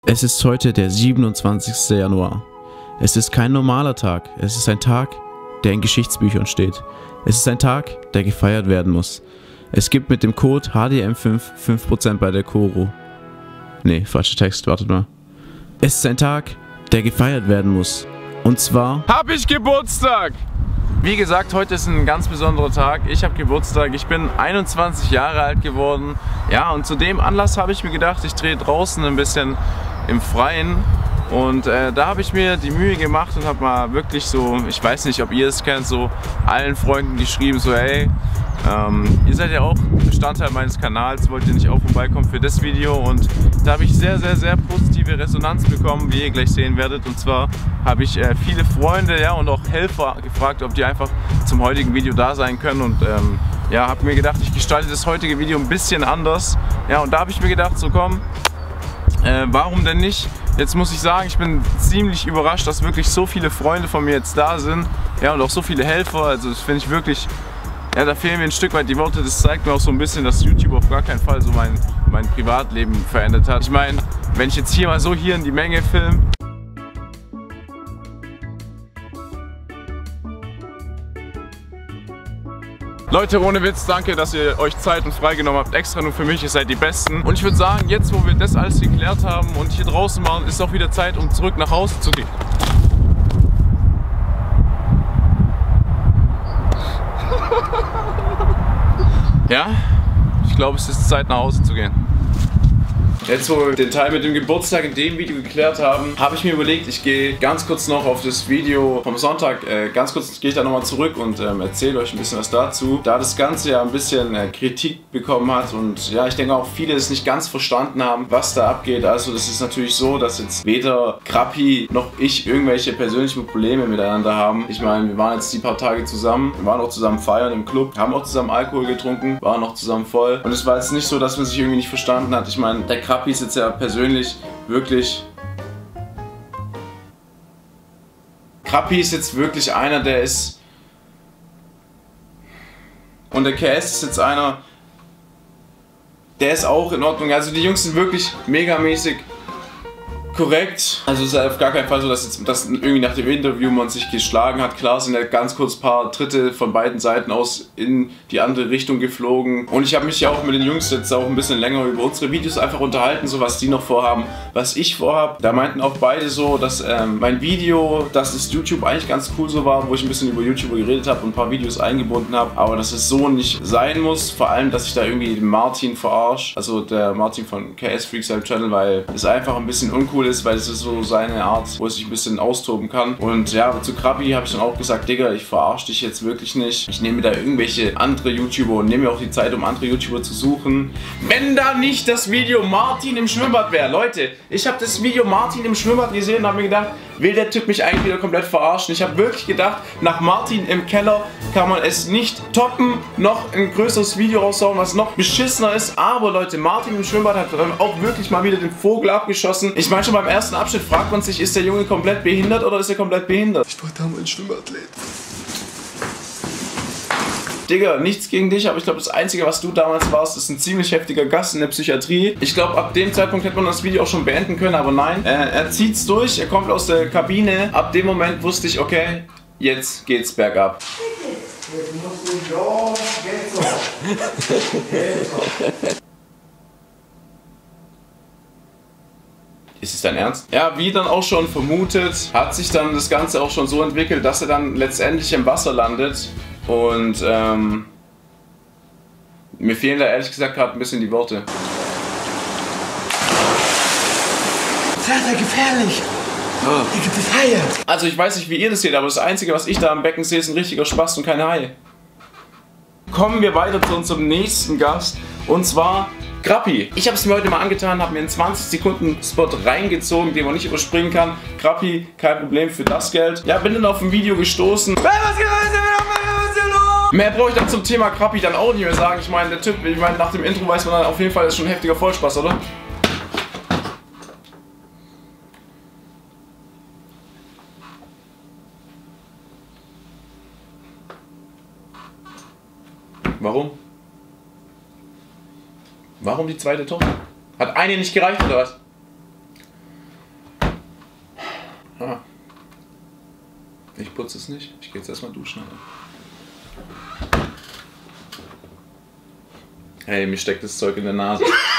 Es ist heute der 27. Januar. Es ist kein normaler Tag. Es ist ein Tag, der in Geschichtsbüchern steht. Es ist ein Tag, der gefeiert werden muss. Es gibt mit dem Code HDM5 5% bei der Koro. Nee, falscher Text, wartet mal. Es ist ein Tag, der gefeiert werden muss. Und zwar... Hab ich Geburtstag! Wie gesagt, heute ist ein ganz besonderer Tag. Ich habe Geburtstag. Ich bin 21 Jahre alt geworden. Ja, und zu dem Anlass habe ich mir gedacht, ich drehe draußen ein bisschen im Freien. Und da habe ich mir die Mühe gemacht und habe mal wirklich so, ich weiß nicht, ob ihr es kennt, so allen Freunden geschrieben, so hey, ihr seid ja auch Bestandteil meines Kanals, wollt ihr nicht auch vorbeikommen für das Video? Und da habe ich sehr positive Resonanz bekommen, wie ihr gleich sehen werdet. Und zwar habe ich viele Freunde, ja, und auch Helfer gefragt, ob die einfach zum heutigen Video da sein können. Und ja, habe mir gedacht, ich gestalte das heutige Video ein bisschen anders. Ja, und da habe ich mir gedacht, so komm, warum denn nicht? Jetzt muss ich sagen, ich bin ziemlich überrascht, dass wirklich so viele Freunde von mir jetzt da sind. Ja, und auch so viele Helfer. Also das finde ich wirklich, ja, da fehlen mir ein Stück weit die Worte. Das zeigt mir auch so ein bisschen, dass YouTube auf gar keinen Fall so mein Privatleben verändert hat. Ich meine, wenn ich jetzt hier mal so hier in die Menge filme. Leute, ohne Witz, danke, dass ihr euch Zeit und freigenommen habt, extra nur für mich, ihr seid die Besten. Und ich würde sagen, jetzt wo wir das alles geklärt haben und hier draußen waren, ist auch wieder Zeit, um zurück nach Hause zu gehen. Ja, ich glaube, es ist Zeit, nach Hause zu gehen. Jetzt, wo wir den Teil mit dem Geburtstag in dem Video geklärt haben, habe ich mir überlegt, ich gehe ganz kurz noch auf das Video vom Sonntag, ganz kurz gehe ich da nochmal zurück und erzähle euch ein bisschen was dazu. Da das Ganze ja ein bisschen Kritik bekommen hat und ja, ich denke auch viele es nicht ganz verstanden haben, was da abgeht. Also das ist natürlich so, dass jetzt weder Krappi noch ich irgendwelche persönlichen Probleme miteinander haben. Ich meine, wir waren jetzt die paar Tage zusammen, wir waren auch zusammen feiern im Club, haben auch zusammen Alkohol getrunken, waren auch zusammen voll. Und es war jetzt nicht so, dass man sich irgendwie nicht verstanden hat. Ich meine, der Krappi ist jetzt ja persönlich wirklich... Krappi ist jetzt wirklich einer, der ist... Und der KS ist jetzt einer, der ist auch in Ordnung. Also die Jungs sind wirklich megamäßig korrekt. Also es ist auf gar keinen Fall so, dass irgendwie nach dem Interview man sich geschlagen hat. Klar sind ja ganz kurz ein paar Tritte von beiden Seiten aus in die andere Richtung geflogen. Und ich habe mich ja auch mit den Jungs jetzt auch ein bisschen länger über unsere Videos einfach unterhalten, so was die noch vorhaben, was ich vorhabe. Da meinten auch beide so, dass mein Video, dass das YouTube eigentlich ganz cool so war, wo ich ein bisschen über YouTuber geredet habe und ein paar Videos eingebunden habe, aber dass es so nicht sein muss. Vor allem, dass ich da irgendwie den Martin verarsche, also der Martin von KS Freestyle Channel, weil es einfach ein bisschen uncool ist, weil es ist so seine Art, wo er sich ein bisschen austoben kann. Und ja, zu Krappi habe ich dann auch gesagt, Digga, ich verarsche dich jetzt wirklich nicht. Ich nehme da irgendwelche andere YouTuber und nehme mir auch die Zeit, um andere YouTuber zu suchen. Wenn da nicht das Video Martin im Schwimmbad wäre. Leute, ich habe das Video Martin im Schwimmbad gesehen und habe mir gedacht, will der Typ mich eigentlich wieder komplett verarschen? Ich habe wirklich gedacht, nach Martin im Keller kann man es nicht toppen, noch ein größeres Video raushauen, was noch beschissener ist. Aber Leute, Martin im Schwimmbad hat dann auch wirklich mal wieder den Vogel abgeschossen. Ich meine, schon beim ersten Abschnitt fragt man sich, ist der Junge komplett behindert oder ist er komplett behindert? Ich wollte mal ein Schwimmathlet. Digga, nichts gegen dich, aber ich glaube, das Einzige, was du damals warst, ist ein ziemlich heftiger Gast in der Psychiatrie. Ich glaube, ab dem Zeitpunkt hätte man das Video auch schon beenden können, aber nein. Er zieht's durch, er kommt aus der Kabine. Ab dem Moment wusste ich, okay, jetzt geht's bergab. Jetzt musst du doch, geht's doch. Ist es dein Ernst? Ja, wie dann auch schon vermutet, hat sich dann das Ganze auch schon so entwickelt, dass er dann letztendlich im Wasser landet. Und mir fehlen da ehrlich gesagt gerade ein bisschen die Worte. Sehr gefährlich. Hier gibt es Haie. Also ich weiß nicht, wie ihr das seht, aber das Einzige, was ich da im Becken sehe, ist ein richtiger Spast und keine Haie. Kommen wir weiter zu unserem nächsten Gast, und zwar Krappi. Ich habe es mir heute mal angetan, habe mir einen 20 Sekunden Spot reingezogen, den man nicht überspringen kann. Krappi, kein Problem für das Geld. Ja, bin dann auf ein Video gestoßen. Mehr brauche ich dann zum Thema Krappi dann auch nicht mehr sagen. Ich meine, der Typ, ich meine, nach dem Intro weiß man dann auf jeden Fall, das ist schon ein heftiger Vollspaß, oder? Warum? Warum die zweite Tochter? Hat eine nicht gereicht oder was? Ah. Ich putze es nicht. Ich gehe jetzt erstmal duschen. Hey, mir steckt das Zeug in der Nase.